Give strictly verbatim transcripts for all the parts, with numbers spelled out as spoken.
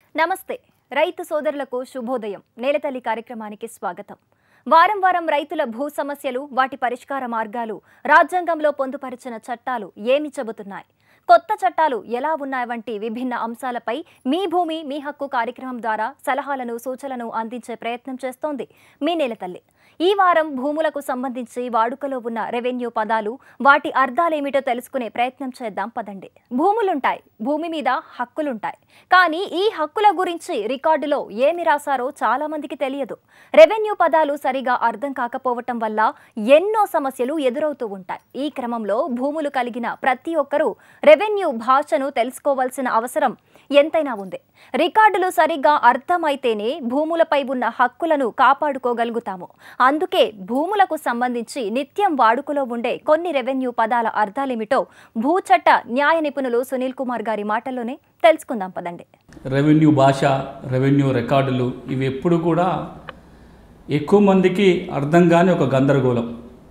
నమస్తే రైతు సోదరులకు శుభోదయం. నేలతల్లి కార్యక్రమానికి స్వాగతం. వారం వారం రైతుల భూ సమస్యలు, వాటి పరిష్కార మార్గాలు, రాజ్యాంగంలో పొందుపరిచిన చట్టాలు ఏమి చెబుతున్నాయి, కొత్త చట్టాలు ఎలా ఉన్నాయి వంటి విభిన్న అంశాలపై మీ భూమి మీ హక్కు కార్యక్రమం ద్వారా సలహాలను సూచనలను అందించే ప్రయత్నం చేస్తోంది మీ నేలతల్లి. ఈ వారం భూములకు సంబంధించి వాడుకలో ఉన్న రెవెన్యూ పదాలు, వాటి అర్థాలేమిటో తెలుసుకునే ప్రయత్నం చేద్దాం పదండి. భూములుంటాయి, భూమి మీద హక్కులుంటాయి. కానీ ఈ హక్కుల గురించి రికార్డులో ఏమి రాశారో చాలా మందికి తెలియదు. రెవెన్యూ పదాలు సరిగా అర్థం కాకపోవటం వల్ల ఎన్నో సమస్యలు ఎదురవుతూ ఉంటాయి. ఈ క్రమంలో భూములు కలిగిన ప్రతి ఒక్కరూ రెవెన్యూ భాషను తెలుసుకోవాల్సిన అవసరం ఎంతైనా ఉంది. రికార్డులు సరిగ్గా అర్థమైతేనే భూములపై ఉన్న హక్కులను కాపాడుకోగలుగుతాము. అందుకే భూములకు సంబంధించి నిత్యం వాడుకలో ఉండే కొన్ని రెవెన్యూ పదాల అర్థాలేమిటో భూచట్ట న్యాయ నిపుణులు సునీల్ కుమార్ గారి మాటల్లోనే తెలుసుకుందాం పదండి. రెవెన్యూ భాష, రెవెన్యూ రికార్డులు ఇవి ఎప్పుడు కూడా ఎక్కువ మందికి అర్థం కాని ఒక గందరగోళం.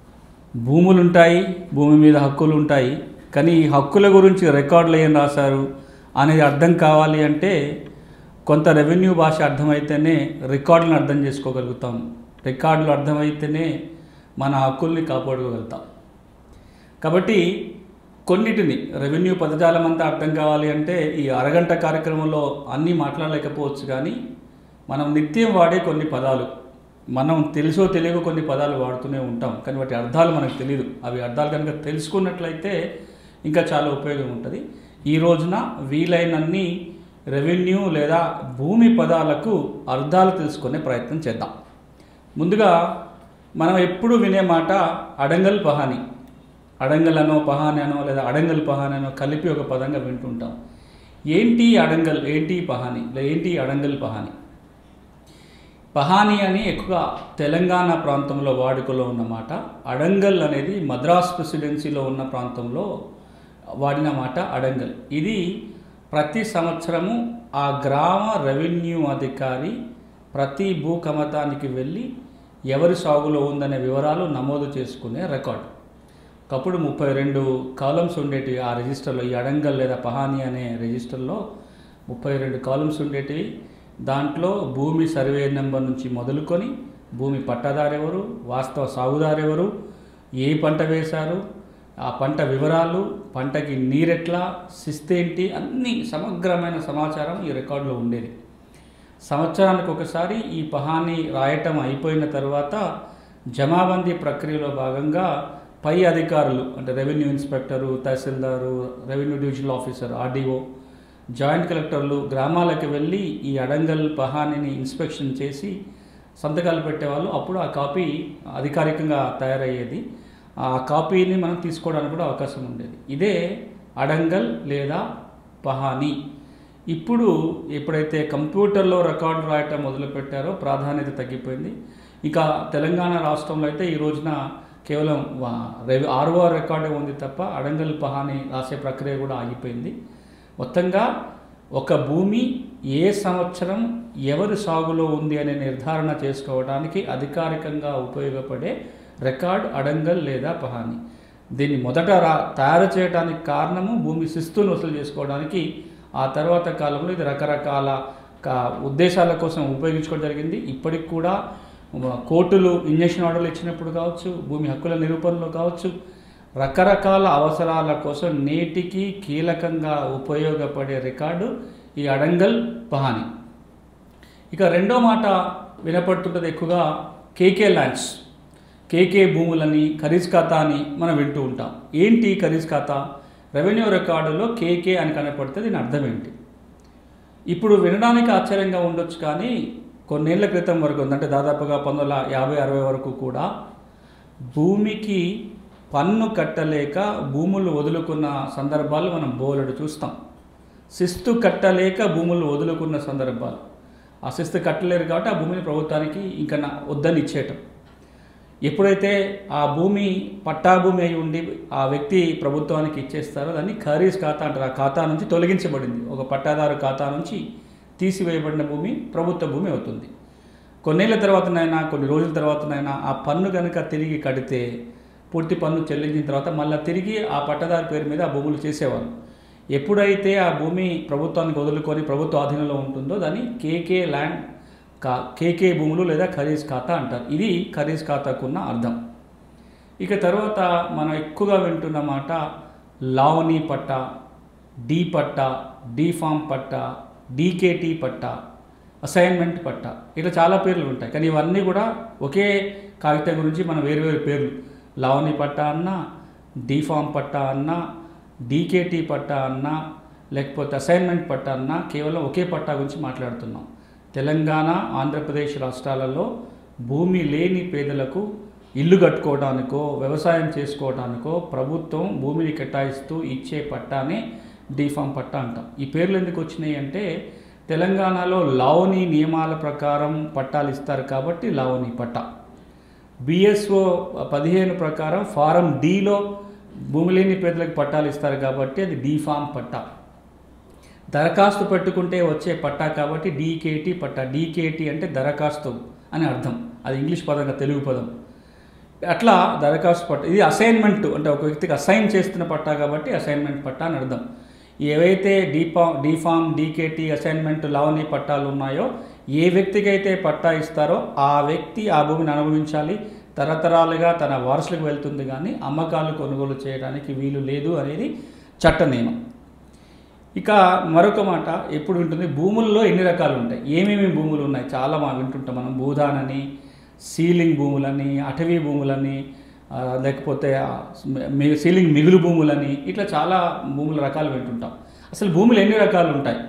భూములు ఉంటాయి, భూమి మీద హక్కులు ఉంటాయి, కానీ ఈ హక్కుల గురించి రికార్డులు ఏం రాశారు అనేది అర్థం కావాలి అంటే కొంత రెవెన్యూ భాష అర్థమైతేనే రికార్డులను అర్థం చేసుకోగలుగుతాం. రికార్డులు అర్థమైతేనే మన హక్కుల్ని కాపాడుకోగలుగుతాం. కాబట్టి కొన్నిటిని రెవెన్యూ పదజాలం అంతా అర్థం కావాలి అంటే ఈ అరగంట కార్యక్రమంలో అన్నీ మాట్లాడలేకపోవచ్చు. కానీ మనం నిత్యం వాడే కొన్ని పదాలు, మనం తెలుసో తెలియకో కొన్ని పదాలు వాడుతూనే ఉంటాం, కానీ వాటి అర్థాలు మనకు తెలియదు. అవి అర్థాలు కనుక తెలుసుకున్నట్లయితే ఇంకా చాలా ఉపయోగం ఉంటుంది. ఈ రోజున వీలైనన్ని రెవెన్యూ లేదా భూమి పదాలకు అర్థాలు తెలుసుకునే ప్రయత్నం చేద్దాం. ముందుగా మనం ఎప్పుడు వినే మాట అడంగల్ పహాని. అడంగల్ అనో పహాని అనో లేదా అడంగల్ పహాని అనో కలిపి ఒక పదంగా వింటుంటాం. ఏంటి అడంగల్, ఏంటి పహాని, లేదా ఏంటి అడంగల్ పహాని? పహాని అని ఎక్కువగా తెలంగాణ ప్రాంతంలో వాడుకలో ఉన్నమాట. అడంగల్ అనేది మద్రాస్ ప్రెసిడెన్సీలో ఉన్న ప్రాంతంలో వాడిన మాట అడంగల్. ఇది ప్రతి సంవత్సరము ఆ గ్రామ రెవెన్యూ అధికారి ప్రతి భూ కమతానికి వెళ్ళి ఎవరి సాగులో ఉందనే వివరాలు నమోదు చేసుకునే రికార్డు. ఒకప్పుడు ముప్పై రెండు కాలమ్స్ ఉండేటివి ఆ రిజిస్టర్లో. ఈ అడంగల్ లేదా పహాని అనే రిజిస్టర్లో ముప్పై రెండు కాలమ్స్ ఉండేటివి. దాంట్లో భూమి సర్వే నెంబర్ నుంచి మొదలుకొని భూమి పట్టాదారెవరు, వాస్తవ సాగుదారెవరు, ఏ పంట వేశారు, ఆ పంట వివరాలు, పంటకి నీరెట్లా, శిస్తేంటి, అన్ని సమగ్రమైన సమాచారం ఈ రికార్డులో ఉండేది. సంవత్సరానికి ఒకసారి ఈ పహాని రాయటం అయిపోయిన తర్వాత జమాబందీ ప్రక్రియలో భాగంగా పై అధికారులు అంటే revenue inspector, tahsildar, revenue divisional officer, RDO, joint కలెక్టర్లు గ్రామాలకు వెళ్ళి ఈ అడంగల్ పహానిని ఇన్స్పెక్షన్ చేసి సంతకాలు పెట్టేవాళ్ళు. అప్పుడు ఆ కాపీ అధికారికంగా తయారయ్యేది. ఆ కాపీని మనం తీసుకోవడానికి కూడా అవకాశం ఉండేది. ఇదే అడంగల్ లేదా పహాని. ఇప్పుడు ఎప్పుడైతే కంప్యూటర్లో రికార్డు రాయటం మొదలుపెట్టారో ప్రాధాన్యత తగ్గిపోయింది. ఇక తెలంగాణ రాష్ట్రంలో అయితే ఈ రోజున కేవలం ఆర్ఓఆర్ రికార్డే ఉంది తప్ప అడంగల్ పహాని రాసే ప్రక్రియ కూడా ఆగిపోయింది. మొత్తంగా ఒక భూమి ఏ సంవత్సరం ఎవరి సాగులో ఉంది అనే నిర్ధారణ చేసుకోవడానికి అధికారికంగా ఉపయోగపడే రికార్డ్ అడంగల్ లేదా పహాని. దీన్ని మొదట రా తయారు చేయడానికి కారణము భూమి శిస్తును వసూలు చేసుకోవడానికి. ఆ తర్వాత కాలంలో ఇది రకరకాల ఉద్దేశాల కోసం ఉపయోగించుకోవడం జరిగింది. ఇప్పటికి కూడా కోర్టులు ఇంజక్షన్ ఆర్డర్లు ఇచ్చినప్పుడు కావచ్చు, భూమి హక్కుల నిరూపణలో కావచ్చు, రకరకాల అవసరాల కోసం నేటికి కీలకంగా ఉపయోగపడే రికార్డు ఈ అడంగల్ పహాని. ఇక రెండో మాట వినపడుతుంటుంది ఎక్కువగా కేకే ల్యాండ్స్, కేకే భూములని, ఖరీజ్ ఖాతా అని మనం వింటూ ఉంటాం. ఏంటి ఖరీజ్ ఖాతా? రెవెన్యూ రికార్డులో కేకే అని కనపడితే దీని అర్థం ఏంటి? ఇప్పుడు వినడానికి ఆశ్చర్యంగా ఉండొచ్చు, కానీ కొన్నేళ్ల క్రితం వరకు అంటే దాదాపుగా పంతొమ్మిది వందల యాభై అరవై వరకు కూడా భూమికి పన్ను కట్టలేక భూములు వదులుకున్న సందర్భాలు మనం బోలెడు చూస్తాం. శిస్తు కట్టలేక భూములు వదులుకున్న సందర్భాలు. ఆ శిస్తు కట్టలేరు కాబట్టి ఆ భూమిని ప్రభుత్వానికి ఇంకా వద్దని ఇచ్చేయటం. ఎప్పుడైతే ఆ భూమి పట్టా భూమి అయి ఉండి ఆ వ్యక్తి ప్రభుత్వానికి ఇచ్చేస్తారో దాన్ని ఖరీజ్ ఖాతా అంటారు. ఆ ఖాతా నుంచి తొలగించబడింది. ఒక పట్టాదారు ఖాతా నుంచి తీసివేయబడిన భూమి ప్రభుత్వ భూమి అవుతుంది. కొన్నేళ్ల తర్వాతనైనా, కొన్ని రోజుల తర్వాతనైనా ఆ పన్ను కనుక తిరిగి కడితే పూర్తి పన్ను చెల్లించిన తర్వాత మళ్ళీ తిరిగి ఆ పట్టదారు పేరు మీద ఆ భూములు చేసేవాళ్ళు. ఎప్పుడైతే ఆ భూమి ప్రభుత్వానికి వదులుకొని ప్రభుత్వ ఆధీనంలో ఉంటుందో దాన్ని కేకే ల్యాండ్ కా కేకే భూములు లేదా ఖరీజ్ ఖాతా అంటారు. ఇది ఖరీజ్ ఖాతాకున్న అర్థం. ఇక తర్వాత మనం ఎక్కువగా వింటున్న మాట లావణీ పట్టా, డీ పట్టా, డీ ఫామ్ పట్టా, డీకేటీ పట్టా, అసైన్మెంట్ పట్టా, ఇట్లా చాలా పేర్లు ఉంటాయి. కానీ ఇవన్నీ కూడా ఒకే కాగితం గురించి మనం వేరు వేరు పేర్లు, లావణీ పట్టా అన్నా, డీ ఫామ్ పట్టా అన్నా, డీకేటీ పట్టా అన్నా, లేకపోతే అసైన్మెంట్ పట్టా అన్నా, కేవలం ఒకే పట్టా గురించి మాట్లాడుతున్నాం. తెలంగాణ, ఆంధ్రప్రదేశ్ రాష్ట్రాలలో భూమి లేని పేదలకు ఇల్లు కట్టుకోవడానికో వ్యవసాయం చేసుకోవడానికో ప్రభుత్వం భూమిని కేటాయిస్తూ ఇచ్చే పట్టానే డీఫామ్ పట్టా అంటాం. ఈ పేర్లు ఎందుకు వచ్చినాయి అంటే తెలంగాణలో లావణీ నియమాల ప్రకారం పట్టాలు ఇస్తారు కాబట్టి లావణీ పట్టా. బిఎస్ఓ పదిహేను ప్రకారం ఫారం డిలో భూమి లేని పేదలకు పట్టాలు ఇస్తారు కాబట్టి అది డీఫామ్ పట్టా. దరఖాస్తు పెట్టుకుంటే వచ్చే పట్టా కాబట్టి డీకేటీ పట్టా. డీకేటీ అంటే దరఖాస్తు అని అర్థం, అది ఇంగ్లీష్ పదంగా తెలుగు పదం. అట్లా దరఖాస్తు పట్టా. ఇది అసైన్మెంట్ అంటే ఒక వ్యక్తికి అసైన్ చేస్తున్న పట్టా కాబట్టి అసైన్మెంట్ పట్టా అని అర్థం. ఏవైతే డీఫా డీఫామ్ డీకేటీ అసైన్మెంట్ లావణీ పట్టాలు ఉన్నాయో ఏ వ్యక్తికి అయితే పట్టా ఇస్తారో ఆ వ్యక్తి ఆ భూమిని అనుభవించాలి, తరతరాలుగా తన వారసులకు వెళ్తుంది, కానీ అమ్మకాలు కొనుగోలు చేయడానికి వీలు లేదు అనేది చట్ట నియమం. ఇక మరొక మాట ఎప్పుడు ఉంటుంది, భూముల్లో ఎన్ని రకాలు ఉంటాయి, ఏమేమి భూములు ఉన్నాయి చాలా మా వింటుంటాం మనం. భూదానని, సీలింగ్ భూములని, అటవీ భూములని, లేకపోతే సీలింగ్ మిగులు భూములని, ఇట్లా చాలా భూముల రకాలు వింటుంటాం. అసలు భూములు ఎన్ని రకాలు ఉంటాయి?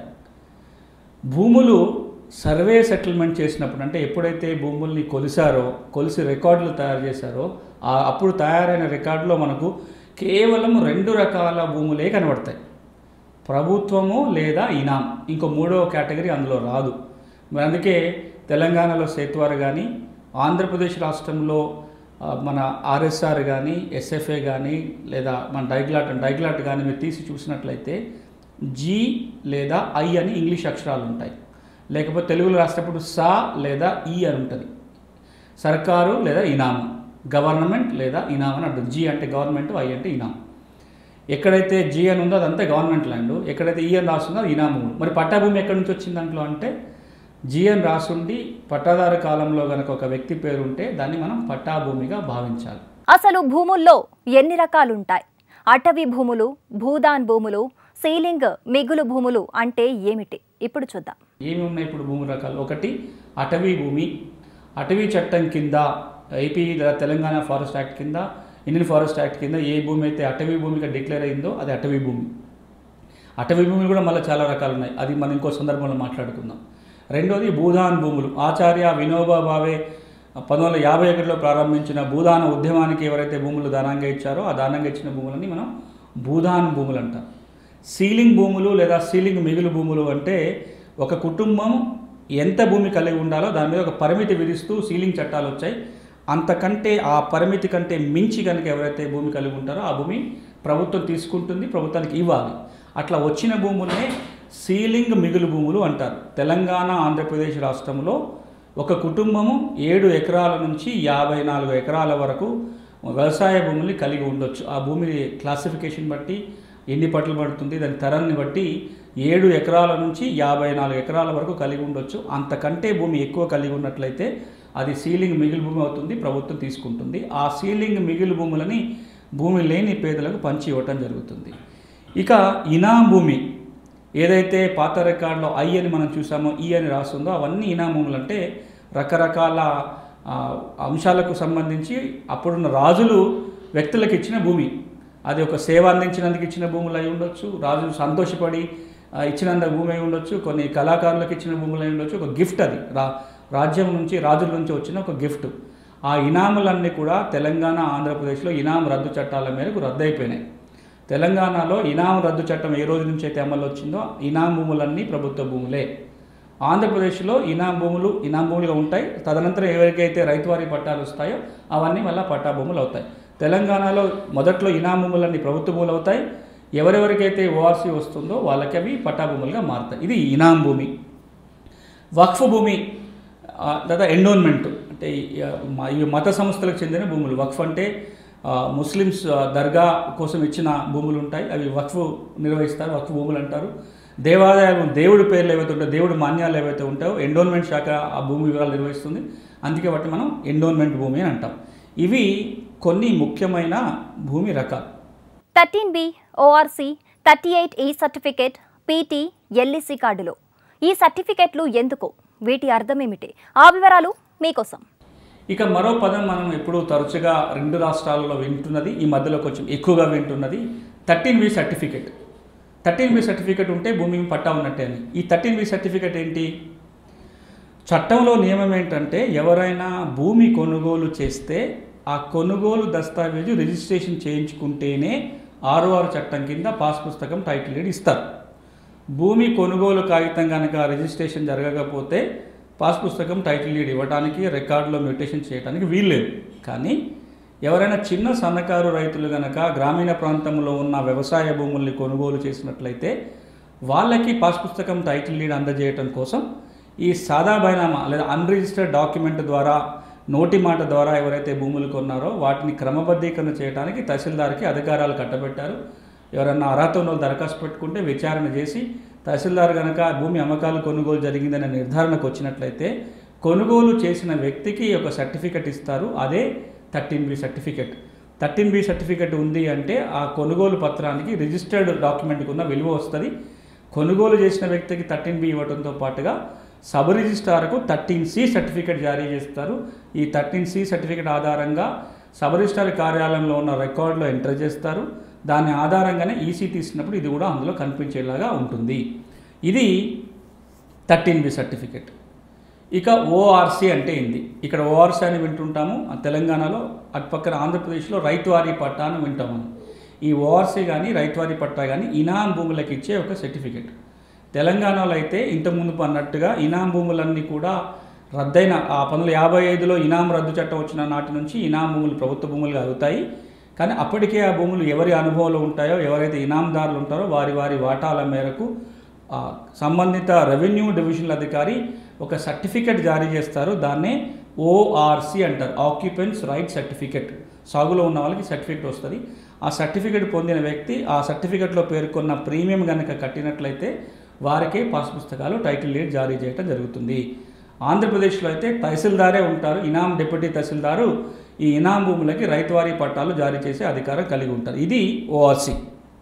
భూములు సర్వే సెటిల్మెంట్ చేసినప్పుడు అంటే ఎప్పుడైతే భూముల్ని కొలిసారో, కొలిసి రికార్డులు తయారు చేశారో అప్పుడు తయారైన రికార్డులో మనకు కేవలం రెండు రకాల భూములే కనబడతాయి, ప్రభుత్వము లేదా ఇనాం. ఇంకో మూడవ కేటగిరీ అందులో రాదు. మరి అందుకే తెలంగాణలో సేత్వార్ కానీ, ఆంధ్రప్రదేశ్ రాష్ట్రంలో మన ఆర్ఎస్ఆర్ కానీ, ఎస్ఎఫ్ఏ కానీ, లేదా మన డైగ్లాట్ డైగ్లాట్ కానీ మీరు తీసి చూసినట్లయితే జీ లేదా ఐ అని ఇంగ్లీష్ అక్షరాలు ఉంటాయి. లేకపోతే తెలుగులో రాసేటప్పుడు సా లేదా ఈ అని ఉంటుంది. సర్కారు లేదా ఇనాము, గవర్నమెంట్ లేదా ఇనాం అని అంటుంది. జీ అంటే గవర్నమెంట్, ఐ అంటే ఇనాం. ఎక్కడైతే జీ అని ఉందో అదంతా గవర్నమెంట్ ల్యాండ్, ఎక్కడైతే ఈ అని రాస్తుందో అది ఇనాము. మరి పట్టాభూమి ఎక్కడి నుంచి వచ్చింది దాంట్లో అంటే జీ అని రాసుండి పట్టాదారు కాలంలో కనుక ఒక వ్యక్తి పేరు ఉంటే దాన్ని మనం పట్టాభూమిగా భావించాలి. అసలు భూముల్లో ఎన్ని రకాలుంటాయి? అటవీ భూములు, భూదాన్ భూములు, సీలింగ్ మిగులు భూములు అంటే ఏమిటి ఇప్పుడు చూద్దాం. ఏమి ఉన్నాయి ఇప్పుడు భూమి రకాలు? ఒకటి అటవీ భూమి. అటవీ చట్టం కింద, ఏపీ తెలంగాణ ఫారెస్ట్ యాక్ట్ కింద, ఇండియన్ ఫారెస్ట్ యాక్ట్ కింద ఏ భూమి అయితే అటవీ భూమిగా డిక్లేర్ అయిందో అది అటవీ భూమి. అటవీ భూములు కూడా మళ్ళీ చాలా రకాలు ఉన్నాయి, అది మనం ఇంకో సందర్భంలో మాట్లాడుకుందాం. రెండోది భూదాన్ భూములు. ఆచార్య వినోబా భావే పంతొమ్మిది వందల యాభై ఒకటిలో ప్రారంభించిన భూదాన ఉద్యమానికి ఎవరైతే భూములు దానంగా ఇచ్చారో ఆ దానంగా ఇచ్చిన భూములని మనం భూదాన్ భూములు అంటాం. సీలింగ్ భూములు లేదా సీలింగ్ మిగులు భూములు అంటే ఒక కుటుంబం ఎంత భూమి కలిగి ఉండాలో దాని మీద ఒక పరిమితి విధిస్తూ సీలింగ్ చట్టాలు వచ్చాయి. అంతకంటే ఆ పరిమితి కంటే మించి కనుక ఎవరైతే భూమి కలిగి ఉంటారో ఆ భూమి ప్రభుత్వం తీసుకుంటుంది, ప్రభుత్వానికి ఇవ్వాలి. అట్లా వచ్చిన భూములనే సీలింగ్ మిగులు భూములు అంటారు. తెలంగాణ, ఆంధ్రప్రదేశ్ రాష్ట్రంలో ఒక కుటుంబము ఏడు ఎకరాల నుంచి యాభై నాలుగు ఎకరాల వరకు వ్యవసాయ భూముల్ని కలిగి ఉండొచ్చు. ఆ భూమి క్లాసిఫికేషన్ బట్టి ఎన్ని పట్లు పడుతుంది, దాని తరాన్ని బట్టి ఏడు ఎకరాల నుంచి యాభై నాలుగు ఎకరాల వరకు కలిగి ఉండొచ్చు. అంతకంటే భూమి ఎక్కువ కలిగి ఉన్నట్లయితే అది సీలింగ్ మిగులు భూమి అవుతుంది, ప్రభుత్వం తీసుకుంటుంది. ఆ సీలింగ్ మిగులు భూములని భూమి లేని పేదలకు పంచి ఇవ్వటం జరుగుతుంది. ఇక ఇనాం భూమి ఏదైతే పాత రికార్డులో ఐ అని మనం చూసామో, ఈ అని రాస్తుందో అవన్నీ ఇనాం భూములు. అంటే రకరకాల అంశాలకు సంబంధించి అప్పుడున్న రాజులు వ్యక్తులకు ఇచ్చిన భూమి. అది ఒక సేవ అందించినందుకు ఇచ్చిన భూములు అయి ఉండొచ్చు, రాజులు సంతోషపడి ఇచ్చినంత భూమి అయి ఉండొచ్చు, కొన్ని కళాకారులకు ఇచ్చిన భూములు అయి ఉండొచ్చు. ఒక గిఫ్ట్, అది రా రాజ్యం నుంచి రాజుల నుంచి వచ్చిన ఒక గిఫ్ట్. ఆ ఇనాములన్నీ కూడా తెలంగాణ, ఆంధ్రప్రదేశ్లో ఇనాం రద్దు చట్టాల మేరకు రద్దు అయిపోయినాయి. తెలంగాణలో ఇనాం రద్దు చట్టం ఏ రోజు నుంచి అయితే అమలు వచ్చిందో ఇనాం భూములన్నీ ప్రభుత్వ భూములే. ఆంధ్రప్రదేశ్లో ఇనాం భూములు ఇనాం భూములుగా ఉంటాయి. తదనంతరం ఎవరికైతే రైతువారీ పట్టాలు వస్తాయో అవన్నీ మళ్ళీ పట్టా భూములు అవుతాయి. తెలంగాణలో మొదట్లో ఇనాం భూములన్నీ ప్రభుత్వ భూములు అవుతాయి. ఎవరెవరికైతే ఓఆర్సీ వస్తుందో వాళ్ళకి అవి పట్టా భూములుగా మారుతాయి. ఇది ఇనాం భూమి. వక్ఫ్ భూమి లేదా ఎండోన్మెంట్ అంటే ఇవి మత సంస్థలకు చెందిన భూములు. వక్ఫ్ అంటే ముస్లిమ్స్ దర్గా కోసం ఇచ్చిన భూములు ఉంటాయి, అవి వక్ఫ్ నిర్వహిస్తారు, వక్ఫ్ భూములు అంటారు. దేవాదాయాలు దేవుడి పేర్లు ఏవైతే ఉంటాయో, దేవుడి మాన్యాలు ఏవైతే ఉంటాయో ఎండోన్మెంట్ శాఖ ఆ భూమి వివరాలు నిర్వహిస్తుంది, అందుకే వాటిని మనం ఎండోన్మెంట్ భూమి అని అంటాం. ఇవి కొన్ని ముఖ్యమైన భూమి రకాలు. Thirteen B, ORC, thirty eight E certificate, PT, LEC కార్డులు. ఈ సర్టిఫికేట్లు ఎందుకు, వీటి అర్థం ఏమిటి, ఆ వివరాలు మీకోసం. ఇక మరో పదం మనం ఎప్పుడూ తరచుగా రెండు రాష్ట్రాలలో వింటున్నది, ఈ మధ్యలో కొంచెం ఎక్కువగా వింటున్నది thirteen B certificate. Thirteen B certificate ఉంటే భూమి పట్టా ఉన్నట్టే అని. ఈ థర్టీన్ బి సర్టిఫికేట్ ఏంటి? చట్టంలో నియమం ఏంటంటే ఎవరైనా భూమి కొనుగోలు చేస్తే ఆ కొనుగోలు దస్తావేజు రిజిస్ట్రేషన్ చేయించుకుంటేనే ఆరు ఆరు చట్టం కింద పాస్ పుస్తకం టైటిల్ డీడ్ ఇస్తారు. భూమి కొనుగోలు కాగితం కనుక రిజిస్ట్రేషన్ జరగకపోతే పాస్ పుస్తకం టైటిల్ డీడ్ ఇవ్వడానికి, రికార్డులో మ్యూటేషన్ చేయడానికి వీల్లేదు. కానీ ఎవరైనా చిన్న సన్నకారు రైతులు కనుక గ్రామీణ ప్రాంతంలో ఉన్న వ్యవసాయ భూముల్ని కొనుగోలు చేసినట్లయితే వాళ్ళకి పాస్ పుస్తకం టైటిల్ డీడ్ అందజేయటం కోసం ఈ సాదా బైనామా లేదా అన్రిజిస్టర్డ్ డాక్యుమెంట్ ద్వారా, నోటి మాట ద్వారా ఎవరైతే భూములు కొన్నారో వాటిని క్రమబద్ధీకరణ చేయడానికి తహసీల్దార్కి అధికారాలు కట్టబెట్టారు. ఎవరన్నా అర్హత ఉన్న దరఖాస్తు పెట్టుకుంటే విచారణ చేసి తహసీల్దార్ కనుక భూమి అమ్మకాలు కొనుగోలు జరిగిందనే నిర్ధారణకు వచ్చినట్లయితే కొనుగోలు చేసిన వ్యక్తికి ఒక సర్టిఫికెట్ ఇస్తారు. అదే thirteen B certificate. Thirteen B certificate ఉంది అంటే ఆ కొనుగోలు పత్రానికి, రిజిస్టర్డ్ డాక్యుమెంట్కి ఉన్న విలువ వస్తుంది. కొనుగోలు చేసిన వ్యక్తికి థర్టీన్ బి ఇవ్వడంతో పాటుగా సబ్ రిజిస్ట్రార్కు థర్టీన్ సి సర్టిఫికెట్ జారీ చేస్తారు. ఈ థర్టీన్ సి సర్టిఫికెట్ ఆధారంగా సబ్ రిజిస్ట్రార్ కార్యాలయంలో ఉన్న రికార్డులో ఎంటర్ చేస్తారు. దాని ఆధారంగానే ఈసీ తీసినప్పుడు ఇది కూడా అందులో కనిపించేలాగా ఉంటుంది. ఇది థర్టీన్ బి సర్టిఫికెట్. ఇక ఓఆర్సి అంటే ఏంది? ఇక్కడ ఓఆర్సి అని వింటుంటాము తెలంగాణలో, అటు పక్కన ఆంధ్రప్రదేశ్లో రైతువారీ పట్టా అని వింటాము. ఈ ఓఆర్సి కానీ రైతువారీ పట్టా కానీ ఇనాం భూములకు ఇచ్చే ఒక సర్టిఫికెట్. తెలంగాణలో అయితే ఇంతకుముందు అన్నట్టుగా ఇనాం భూములన్నీ కూడా రద్దయిన ఆ పంతొమ్మిది యాభై ఐదులో ఇనాం రద్దు చట్టం వచ్చిన నాటి నుంచి ఇనాం భూములు ప్రభుత్వ భూములుగా అవుతాయి. కానీ అప్పటికే ఆ భూములు ఎవరి అనుభవంలో ఉంటాయో, ఎవరైతే ఇనాందారులు ఉంటారో వారి వారి వాటాల మేరకు సంబంధిత రెవెన్యూ డివిజనల్ అధికారి ఒక సర్టిఫికెట్ జారీ చేస్తారు. దాన్నే ఓఆర్సి అంటారు, ఆక్యుపెంట్స్ రైట్ సర్టిఫికెట్. సాగులో ఉన్న వాళ్ళకి సర్టిఫికెట్ వస్తుంది. ఆ సర్టిఫికెట్ పొందిన వ్యక్తి ఆ సర్టిఫికెట్లో పేర్కొన్న ప్రీమియం కనుక కట్టినట్లయితే వారికే పాస్ పుస్తకాలు టైటిల్ డీడ్ జారీ చేయడం జరుగుతుంది. ఆంధ్రప్రదేశ్లో అయితే తహసీల్దారే ఉంటారు, ఇనాం డిప్యూటీ తహసీల్దారు ఈ ఇనాం భూములకి రైతువారీ పట్టాలు జారీ చేసే అధికారం కలిగి ఉంటారు. ఇది ఓఆర్సి.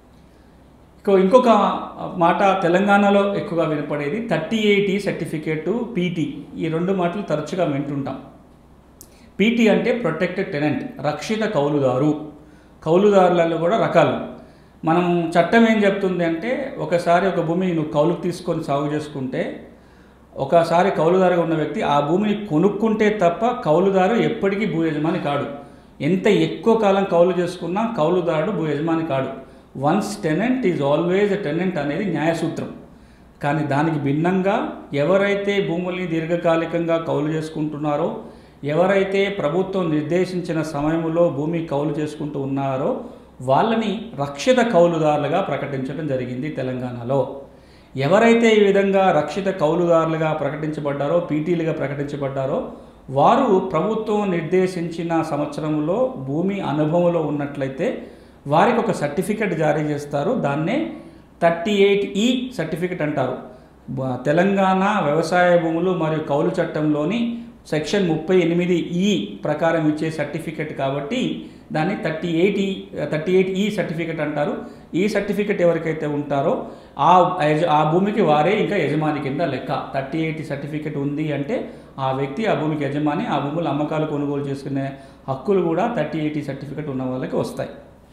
ఇంకొక మాట తెలంగాణలో ఎక్కువగా వినపడేది thirty eight E certificate, PT. ఈ రెండు మాటలు తరచుగా వింటుంటాం. పీటీ అంటే ప్రొటెక్టెడ్ టెనెంట్, రక్షిత కౌలుదారు. కౌలుదారులలో కూడా రకాలు. మనం చట్టం ఏం చెప్తుంది అంటే ఒకసారి ఒక భూమిని నువ్వు కౌలుకు తీసుకొని సాగు చేసుకుంటే, ఒకసారి కౌలుదారుగా ఉన్న వ్యక్తి ఆ భూమిని కొనుక్కుంటే తప్ప కౌలుదారు ఎప్పటికీ భూ యజమాని కాడు. ఎంత ఎక్కువ కాలం కౌలు చేసుకున్నా కౌలుదారుడు భూ యజమాని కాడు. Once tenant is always a tenant అనేది న్యాయసూత్రం. కానీ దానికి భిన్నంగా ఎవరైతే భూముల్ని దీర్ఘకాలికంగా కౌలు చేసుకుంటున్నారో, ఎవరైతే ప్రభుత్వం నిర్దేశించిన సమయంలో భూమి కౌలు చేసుకుంటూ ఉన్నారో వాళ్ళని రక్షిత కౌలుదారులుగా ప్రకటించడం జరిగింది తెలంగాణలో. ఎవరైతే ఈ విధంగా రక్షిత కౌలుదారులుగా ప్రకటించబడ్డారో, పీటీలుగా ప్రకటించబడ్డారో వారు ప్రభుత్వం నిర్దేశించిన సంవత్సరంలో భూమి అనుభవంలో ఉన్నట్లయితే వారికి ఒక సర్టిఫికెట్ జారీ చేస్తారు. దాన్నే థర్టీ ఎయిట్ ఈ సర్టిఫికెట్ అంటారు. తెలంగాణ వ్యవసాయ భూములు మరియు కౌలు చట్టంలోని సెక్షన్ ముప్పై ఎనిమిది ఈ ప్రకారం ఇచ్చే సర్టిఫికెట్ కాబట్టి దాన్ని thirty eight E thirty eight E certificate అంటారు. ఈ సర్టిఫికెట్ ఎవరికైతే ఉంటారో ఆ ఆ భూమికి వారే ఇంకా యజమాని కింద లెక్క. థర్టీ ఎయిట్ సర్టిఫికెట్ ఉంది అంటే ఆ వ్యక్తి ఆ భూమికి యజమాని. ఆ భూములు అమ్మకాలు కొనుగోలు చేసుకునే హక్కులు కూడా థర్టీ ఎయిట్ సర్టిఫికెట్ ఉన్న వాళ్ళకి వస్తాయి.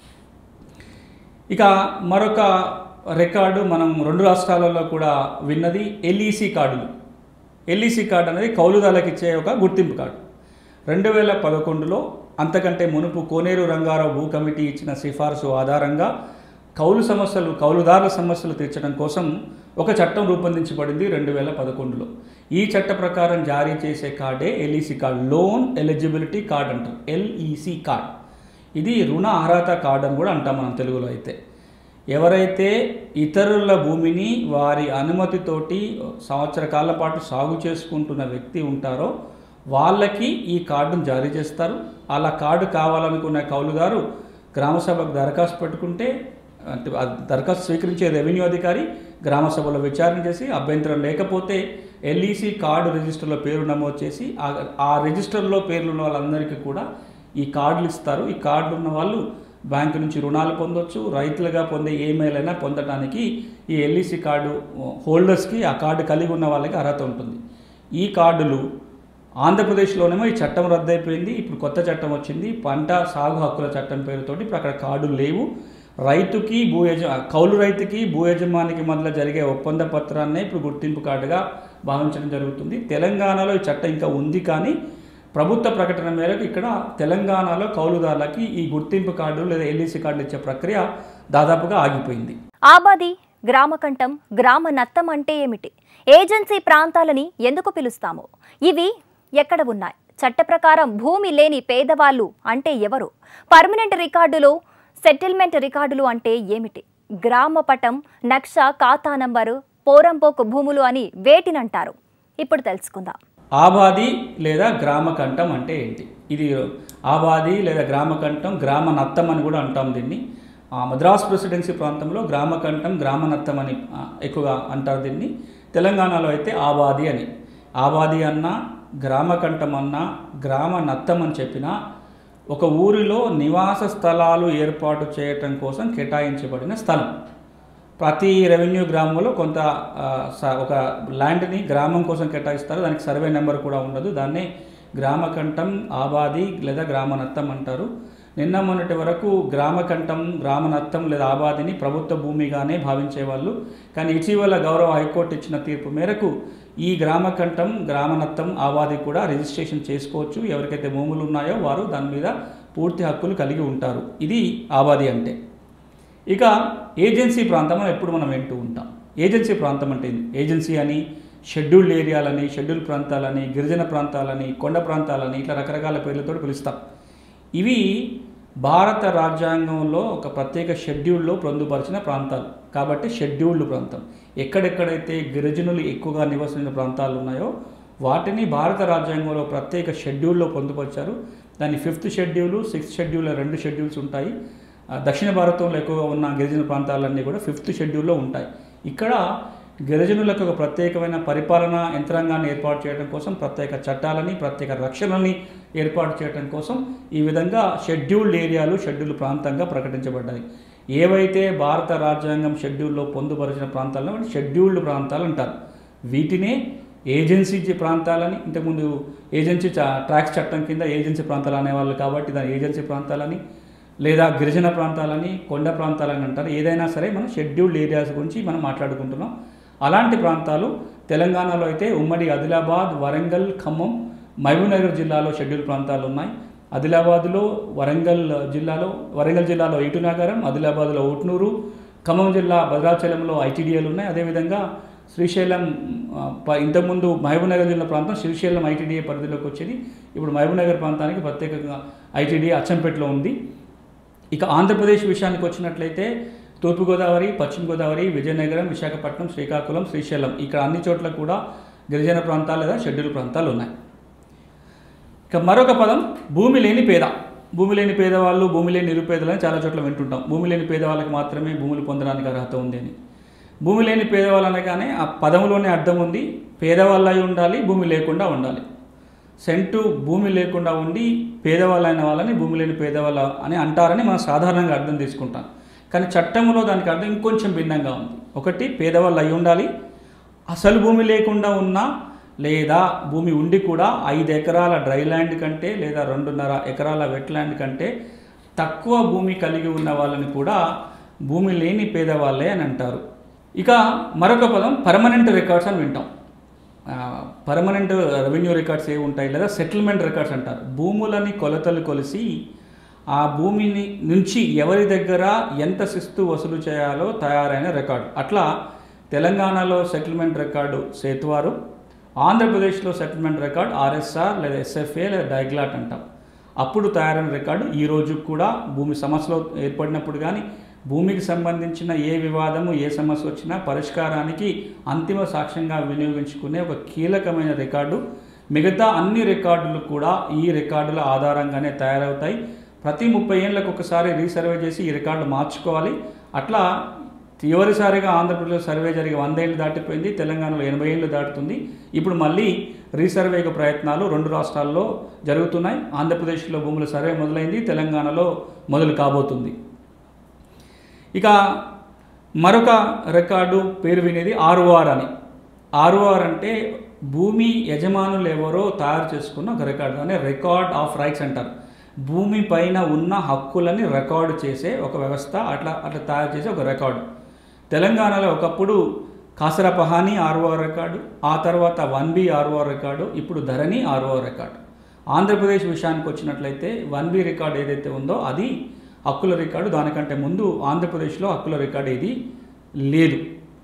ఇక మరొక రికార్డు మనం రెండు రాష్ట్రాలలో కూడా విన్నది ఎల్ఈసి కార్డులు. ఎల్ఈసి కార్డు అనేది కౌలుదారులకు ఇచ్చే ఒక గుర్తింపు కార్డు. రెండు వేల పదకొండులో అంతకంటే మునుపు కోనేరు రంగారావు భూ కమిటీ ఇచ్చిన సిఫార్సు ఆధారంగా కౌలు సమస్యలు కౌలుదారుల సమస్యలు తీర్చడం కోసం ఒక చట్టం రూపొందించబడింది రెండు వేల పదకొండులో. ఈ చట్ట ప్రకారం జారీ చేసే కార్డే LEC card, loan eligibility card అంటారు, ఎల్ఈసి కార్డ్. ఇది రుణ అర్హత కార్డు అని కూడా అంటాం మనం తెలుగులో. అయితే ఎవరైతే ఇతరుల భూమిని వారి అనుమతితోటి సంవత్సర కాలం పాటు సాగు చేసుకుంటున్న వ్యక్తి ఉంటారో వాళ్ళకి ఈ కార్డును జారీ చేస్తారు. అలా కార్డు కావాలనుకున్న కౌలుదారు గ్రామసభకు దరఖాస్తు పెట్టుకుంటే అంటే దరఖాస్తు స్వీకరించే రెవెన్యూ అధికారి గ్రామసభలో విచారణ చేసి అభ్యంతరం లేకపోతే ఎల్ఈసి కార్డు రిజిస్టర్లో పేరు నమోదు చేసి ఆ రిజిస్టర్లో పేర్లు ఉన్న వాళ్ళందరికీ కూడా ఈ కార్డులు ఇస్తారు. ఈ కార్డులు ఉన్న వాళ్ళు బ్యాంకు నుంచి రుణాలు పొందొచ్చు. రైతులుగా పొందే ఈమెయిల్ అయినా పొందడానికి ఈ ఎల్ఈసి కార్డు హోల్డర్స్కి ఆ కార్డు కలిగి ఉన్న వాళ్ళకి అర్హత ఉంటుంది. ఈ కార్డులు ఆంధ్రప్రదేశ్లోనేమో ఈ చట్టం రద్దయిపోయింది. ఇప్పుడు కొత్త చట్టం వచ్చింది, పంట సాగు హక్కుల చట్టం పేరుతోటి. ఇప్పుడు అక్కడ కార్డులు లేవు. రైతుకి భూ యజ కౌలు రైతుకి భూ యజమానికి మధ్య జరిగే ఒప్పంద పత్రాన్నే ఇప్పుడు గుర్తింపు కార్డుగా భావించడం జరుగుతుంది. తెలంగాణలో ఈ చట్టం ఇంకా ఉంది, కానీ ప్రభుత్వ ప్రకటన మేరకు ఇక్కడ తెలంగాణలో కౌలుదారులకి ఈ గుర్తింపు కార్డు లేదా ఎల్ఈసి కార్డు ఇచ్చే ప్రక్రియ దాదాపుగా ఆగిపోయింది. ఆబాది, గ్రామకంఠం, గ్రామ నత్తం అంటే ఏమిటి? ఏజెన్సీ ప్రాంతాలని ఎందుకు పిలుస్తాము? ఇవి ఎక్కడ ఉన్నాయి? చట్ట ప్రకారం భూమి లేని పేదవాళ్ళు అంటే ఎవరు? పర్మనెంట్ రికార్డులో సెటిల్మెంట్ రికార్డులు అంటే ఏమిటి? గ్రామ పటం, నక్ష, ఖాతా నంబరు, పోరంపోకు భూములు అని వేటినంటారు? ఇప్పుడు తెలుసుకుందాం. ఆబాది లేదా గ్రామకంఠం అంటే ఏంటి? ఇది ఆబాది లేదా గ్రామకంఠం, గ్రామ నత్తం అని కూడా అంటాం దీన్ని. మద్రాస్ ప్రెసిడెన్సీ ప్రాంతంలో గ్రామకంఠం, గ్రామనత్తం అని ఎక్కువగా అంటారు దీన్ని. తెలంగాణలో అయితే ఆబాది అని. ఆబాది అన్నా, గ్రామకంఠం అన్నా, గ్రామ నత్తం అని చెప్పినా ఒక ఊరిలో నివాస స్థలాలు ఏర్పాటు చేయటం కోసం కేటాయించబడిన స్థలం. ప్రతి రెవెన్యూ గ్రామంలో కొంత ఒక ల్యాండ్ని గ్రామం కోసం కేటాయిస్తారు. దానికి సర్వే నెంబర్ కూడా ఉండదు. దాన్నే గ్రామకంఠం, ఆబాది లేదా గ్రామనత్తం అంటారు. నిన్న మొన్నటి వరకు గ్రామకంఠం, గ్రామనత్తం లేదా ఆబాదిని ప్రభుత్వ భూమిగానే భావించేవాళ్ళు. కానీ ఇటీవల గౌరవ హైకోర్టు ఇచ్చిన తీర్పు మేరకు ఈ గ్రామకంఠం, గ్రామనత్తం, ఆబాది కూడా రిజిస్ట్రేషన్ చేసుకోవచ్చు. ఎవరికైతే భూములు ఉన్నాయో వారు దాని మీద పూర్తి హక్కులు కలిగి ఉంటారు. ఇది ఆబాది అంటే. ఇక ఏజెన్సీ ప్రాంతం అని ఎప్పుడు మనం వింటూ ఉంటాం. ఏజెన్సీ ప్రాంతం అంటే ఏజెన్సీ అని, షెడ్యూల్డ్ ఏరియాలని, షెడ్యూల్ ప్రాంతాలని, గిరిజన ప్రాంతాలని, కొండ ప్రాంతాలని ఇట్లా రకరకాల పేర్లతో పిలుస్తాం. ఇవి భారత రాజ్యాంగంలో ఒక ప్రత్యేక షెడ్యూల్లో పొందుపరిచిన ప్రాంతాలు కాబట్టి షెడ్యూల్డ్ ప్రాంతం. ఎక్కడెక్కడైతే గిరిజనులు ఎక్కువగా నివసించిన ప్రాంతాలు ఉన్నాయో వాటిని భారత రాజ్యాంగంలో ప్రత్యేక షెడ్యూల్లో పొందుపరిచారు. దాని ఫిఫ్త్ షెడ్యూలు, సిక్స్త్ షెడ్యూల్ రెండు షెడ్యూల్స్ ఉంటాయి. దక్షిణ భారతంలో ఎక్కువగా ఉన్న గిరిజన ప్రాంతాలన్నీ కూడా ఫిఫ్త్ షెడ్యూల్లో ఉంటాయి. ఇక్కడ గిరిజనులకు ఒక ప్రత్యేకమైన పరిపాలనా యంత్రాంగాన్ని ఏర్పాటు చేయడం కోసం, ప్రత్యేక చట్టాలని, ప్రత్యేక రక్షణల్ని ఏర్పాటు చేయడం కోసం ఈ విధంగా షెడ్యూల్డ్ ఏరియాలు, షెడ్యూల్డ్ ప్రాంతంగా ప్రకటించబడ్డాయి. ఏవైతే భారత రాజ్యాంగం షెడ్యూల్లో పొందుపరిచిన ప్రాంతాలను షెడ్యూల్డ్ ప్రాంతాలు అంటారు. వీటినే ఏజెన్సీ ప్రాంతాలని, ఇంతకుముందు ఏజెన్సీ ట్రాక్స్ చట్టం కింద ఏజెన్సీ ప్రాంతాలు అనేవాళ్ళు కాబట్టి దాని ఏజెన్సీ ప్రాంతాలని, లేదా గిరిజన ప్రాంతాలని, కొండ ప్రాంతాలని అంటారు. ఏదైనా సరే మనం షెడ్యూల్డ్ ఏరియాస్ గురించి మనం మాట్లాడుకుంటున్నాం. అలాంటి ప్రాంతాలు తెలంగాణలో అయితే ఉమ్మడి ఆదిలాబాద్, వరంగల్, ఖమ్మం, మహబూబ్నగర్ జిల్లాలో షెడ్యూల్ ప్రాంతాలు ఉన్నాయి. ఆదిలాబాద్లో, వరంగల్ జిల్లాలో వరంగల్ జిల్లాలో ఇటునగరం, ఆదిలాబాద్లో ఊట్నూరు, ఖమ్మం జిల్లా భద్రాచలంలో ఐటీడీఏలు ఉన్నాయి. అదేవిధంగా శ్రీశైలం, ఇంతకుముందు మహబూబ్నగర్ జిల్లా ప్రాంతం శ్రీశైలం ఐటీడీఏ పరిధిలోకి వచ్చేది. ఇప్పుడు మహబూబ్నగర్ ప్రాంతానికి ప్రత్యేకంగా ఐటీడీఏ అచ్చంపేటలో ఉంది. ఇక ఆంధ్రప్రదేశ్ విషయానికి వచ్చినట్లయితే తూర్పుగోదావరి, పశ్చిమ గోదావరి, విజయనగరం, విశాఖపట్నం, శ్రీకాకుళం, శ్రీశైలం ఇక్కడ అన్ని చోట్ల కూడా గిరిజన ప్రాంతాలు లేదా షెడ్యూల్ ప్రాంతాలు ఉన్నాయి. ఇక మరొక పదం భూమి లేని పేద. భూమి లేని పేదవాళ్ళు, భూమి లేని నిరుపేదలని చాలా చోట్ల వింటుంటాం. భూమి లేని పేదవాళ్ళకి మాత్రమే భూములు పొందడానికి అర్హత ఉంది అని. భూమి లేని పేదవాళ్ళు అనగానే ఆ పదంలోనే అర్థం ఉంది. పేదవాళ్ళు అయి ఉండాలి, భూమి లేకుండా ఉండాలి. సెంటు భూమి లేకుండా ఉండి పేదవాళ్ళైన వాళ్ళని భూమి లేని పేదవాళ్ళ అని అంటారని మనం సాధారణంగా అర్థం తీసుకుంటాం. కానీ చట్టంలో దానికి అర్థం ఇంకొంచెం భిన్నంగా ఉంది. ఒకటి, పేదవాళ్ళు అయి ఉండాలి. అసలు భూమి లేకుండా ఉన్నా లేదా భూమి ఉండి కూడా ఐదు ఎకరాల డ్రై ల్యాండ్ కంటే లేదా రెండున్నర ఎకరాల వెట్ ల్యాండ్ కంటే తక్కువ భూమి కలిగి ఉన్న వాళ్ళని కూడా భూమి లేని పేదవాళ్ళే అని అంటారు. ఇక మరొక పదం పర్మనెంట్ రికార్డ్స్ అని వింటాం. పర్మనెంట్ రెవెన్యూ రికార్డ్స్ ఏ ఉంటాయి లేదా సెటిల్మెంట్ రికార్డ్స్ అంటారు. భూములని కొలతలు కొలిసి ఆ భూమిని నుంచి ఎవరి దగ్గర ఎంత శిస్తు వసూలు చేయాలో తయారైన రికార్డు. అట్లా తెలంగాణలో సెటిల్మెంట్ రికార్డు సేతువారు, ఆంధ్రప్రదేశ్లో సెటిల్మెంట్ రికార్డు ఆర్ఎస్ఆర్ లేదా ఎస్ఎఫ్ఏ లేదా డైగ్లాట్ అంటాం. అప్పుడు తయారైన రికార్డు ఈ రోజు కూడా భూమి సమస్యలో ఏర్పడినప్పుడు కానీ భూమికి సంబంధించిన ఏ వివాదము, ఏ సమస్య వచ్చినా పరిష్కారానికి అంతిమ సాక్ష్యంగా వినియోగించుకునే ఒక కీలకమైన రికార్డు మిగతా అన్ని రికార్డులు కూడా ఈ రికార్డుల ఆధారంగానే తయారవుతాయి. ప్రతి ముప్పై ఏళ్ళకు ఒకసారి రీసర్వే చేసి ఈ రికార్డు మార్చుకోవాలి. అట్లా చివరిసారిగా ఆంధ్రప్రదేశ్ సర్వే జరిగి వందేళ్ళు దాటిపోయింది, తెలంగాణలో ఎనభై ఏళ్ళు దాటుతుంది. ఇప్పుడు మళ్ళీ రీసర్వేకు ప్రయత్నాలు రెండు రాష్ట్రాల్లో జరుగుతున్నాయి. ఆంధ్రప్రదేశ్లో భూముల సర్వే మొదలైంది, తెలంగాణలో మొదలు కాబోతుంది. ఇక మరొక రికార్డు పేరు వినేది ఆర్ఓఆర్ అని. ఆర్ఓఆర్ అంటే భూమి యజమానులు ఎవరో తయారు చేసుకున్న ఒక రికార్డు, అనే రికార్డ్ ఆఫ్ రైట్స్ అంటారు. భూమి పైన ఉన్న హక్కులని రికార్డు చేసే ఒక వ్యవస్థ, అట్లా అట్లా తయారు చేసే ఒక రికార్డు. తెలంగాణలో ఒకప్పుడు కాసర పహాని ఆర్ఓఆర్ రికార్డు, ఆ తర్వాత వన్ బి ఆర్ఓఆర్ రికార్డు, ఇప్పుడు ధరణి ఆర్ఓఆర్ రికార్డు. ఆంధ్రప్రదేశ్ విషయానికి వచ్చినట్లయితే వన్ బి రికార్డు ఏదైతే ఉందో అది హక్కుల రికార్డు. దానికంటే ముందు ఆంధ్రప్రదేశ్లో హక్కుల రికార్డు ఏది లేదు.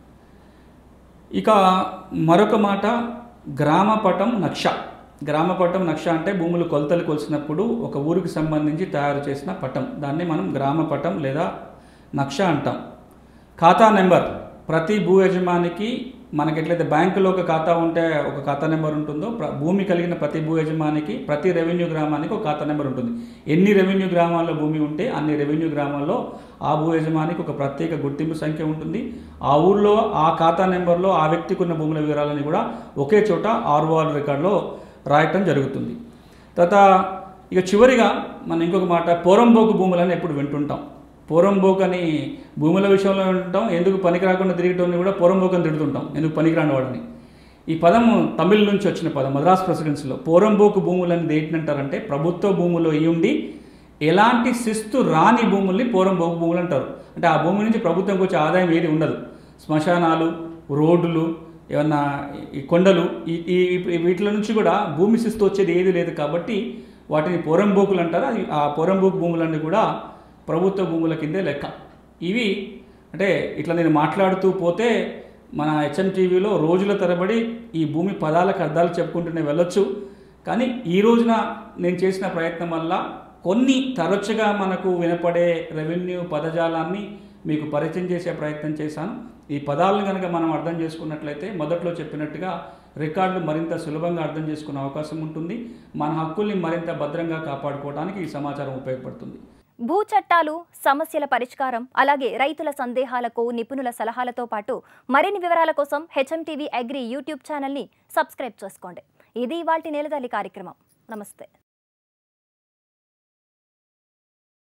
ఇక మరొక మాట గ్రామపటం నక్ష. గ్రామపటం నక్ష అంటే భూములు కొలతలు కొలిసినప్పుడు ఒక ఊరికి సంబంధించి తయారు చేసిన పటం, దాన్ని మనం గ్రామపటం లేదా నక్ష అంటాం. ఖాతా నెంబర్, ప్రతి భూ యజమానికి మనకి ఎట్లయితే బ్యాంకులో ఒక ఖాతా ఉంటే ఒక ఖాతా నెంబర్ ఉంటుందో, భూమి కలిగిన ప్రతి భూ యజమానికి ప్రతి రెవెన్యూ గ్రామానికి ఒక ఖాతా నెంబర్ ఉంటుంది. ఎన్ని రెవెన్యూ గ్రామాల్లో భూమి ఉంటే అన్ని రెవెన్యూ గ్రామాల్లో ఆ భూ యజమానికి ఒక ప్రత్యేక గుర్తింపు సంఖ్య ఉంటుంది. ఆ ఊళ్ళో ఆ ఖాతా నెంబర్లో ఆ వ్యక్తికి ఉన్న భూముల వివరాలని కూడా ఒకే చోట ఆర్ఓఆర్ రికార్డులో రాయటం జరుగుతుంది. తర్వాత ఇక చివరిగా మనం ఇంకొక మాట పోరంబోకు భూములని ఎప్పుడు వింటుంటాం. పోరంబోకు అని భూముల విషయంలో వింటుంటాం, ఎందుకు పనికి రాకుండా తిరిగేటోని కూడా పోరంబోకు అని తిడుతుంటాం, ఎందుకు పనికిరాని వాడని. ఈ పదం తమిళ్ నుంచి వచ్చిన పదం. మద్రాస్ ప్రెసిడెన్సీలో పోరంబోకు భూములని దేంటంటారంటే ప్రభుత్వ భూములు అయి ఉండి ఎలాంటి శిస్తు రాని భూముల్ని పోరంబోకు భూములు అంటారు. అంటే ఆ భూమి నుంచి ప్రభుత్వంకి వచ్చే ఆదాయం ఏది ఉండదు. శ్మశానాలు, రోడ్లు, ఏమన్నా ఈ కొండలు, ఈ ఈ వీటిల నుంచి కూడా భూమి శిస్తు వచ్చేది ఏది లేదు కాబట్టి వాటిని పోరంబోకులు అంటారు. ఆ పోరంబోకు భూములన్నీ కూడా ప్రభుత్వ భూముల కిందే లెక్క. ఇవి అంటే ఇట్లా నేను మాట్లాడుతూ పోతే మన హెచ్ఎం టీవీలో రోజుల తరబడి ఈ భూమి పదాలకు అర్థాలు చెప్పుకుంటూనే వెళ్ళొచ్చు. కానీ ఈ రోజున నేను చేసిన ప్రయత్నం వల్ల కొన్ని తరచుగా మనకు వినపడే రెవెన్యూ పదజాలాన్ని మీకు పరిచయం చేసే ప్రయత్నం చేశాను. ఈ పదాలను కనుక మనం అర్థం చేసుకున్నట్లయితే మొదట్లో చెప్పినట్టుగా రికార్డులు మరింత సులభంగా అర్థం చేసుకునే అవకాశం ఉంటుంది. మన హక్కుల్ని మరింత భద్రంగా కాపాడుకోవడానికి ఈ సమాచారం ఉపయోగపడుతుంది. భూ చట్టాలు, సమస్యల పరిష్కారం, అలాగే రైతుల సందేహాలకు నిపుణుల సలహాలతో పాటు మరిన్ని వివరాల కోసం హెచ్ఎం టీవీ అగ్రి యూట్యూబ్ ఛానల్ని సబ్స్క్రైబ్ చేసుకోండి. ఇది ఇవాల్టి నేలతల్లి కార్యక్రమం. నమస్తే.